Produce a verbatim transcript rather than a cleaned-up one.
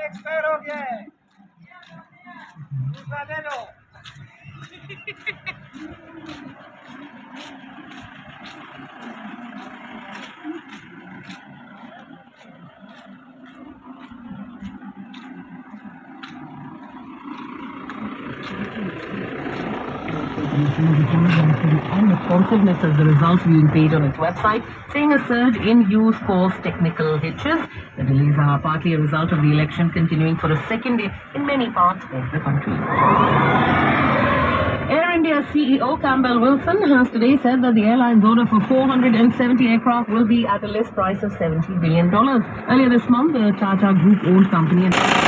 Expire हो गया है, दूसरा दे दो। Unresponsiveness as the result being paid on its website, saying a surge in use caused technical hitches. The delays are partly a result of the election continuing for a second day in many parts of the country. Air India's C E O Campbell Wilson has today said that the airline's order for four hundred seventy aircraft will be at a list price of seventy billion dollars. Earlier this month, the Tata Group-owned company